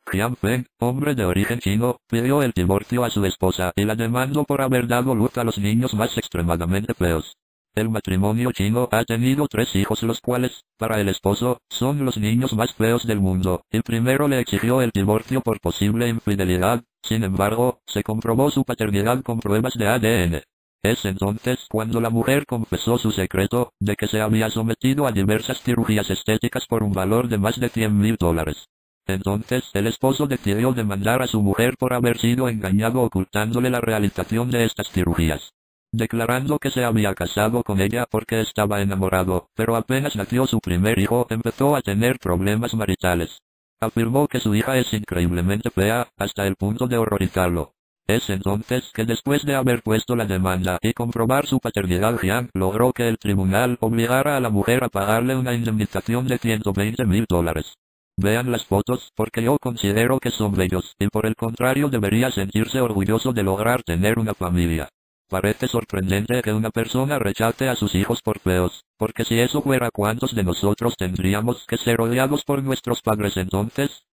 Jiang Peng, hombre de origen chino, pidió el divorcio a su esposa y la demandó por haber dado luz a los niños más extremadamente feos. El matrimonio chino ha tenido 3 hijos, los cuales, para el esposo, son los niños más feos del mundo. El primero le exigió el divorcio por posible infidelidad, sin embargo, se comprobó su paternidad con pruebas de ADN. Es entonces cuando la mujer confesó su secreto, de que se había sometido a diversas cirugías estéticas por un valor de más de $100,000. Entonces el esposo decidió demandar a su mujer por haber sido engañado ocultándole la realización de estas cirugías, declarando que se había casado con ella porque estaba enamorado, pero apenas nació su primer hijo empezó a tener problemas maritales. Afirmó que su hija es increíblemente fea, hasta el punto de horrorizarlo. Es entonces que después de haber puesto la demanda y comprobar su paternidad, Jiang logró que el tribunal obligara a la mujer a pagarle una indemnización de $120,000. Vean las fotos, porque yo considero que son bellos, y por el contrario debería sentirse orgulloso de lograr tener una familia. Parece sorprendente que una persona rechace a sus hijos por feos, porque si eso fuera, ¿cuántos de nosotros tendríamos que ser odiados por nuestros padres entonces?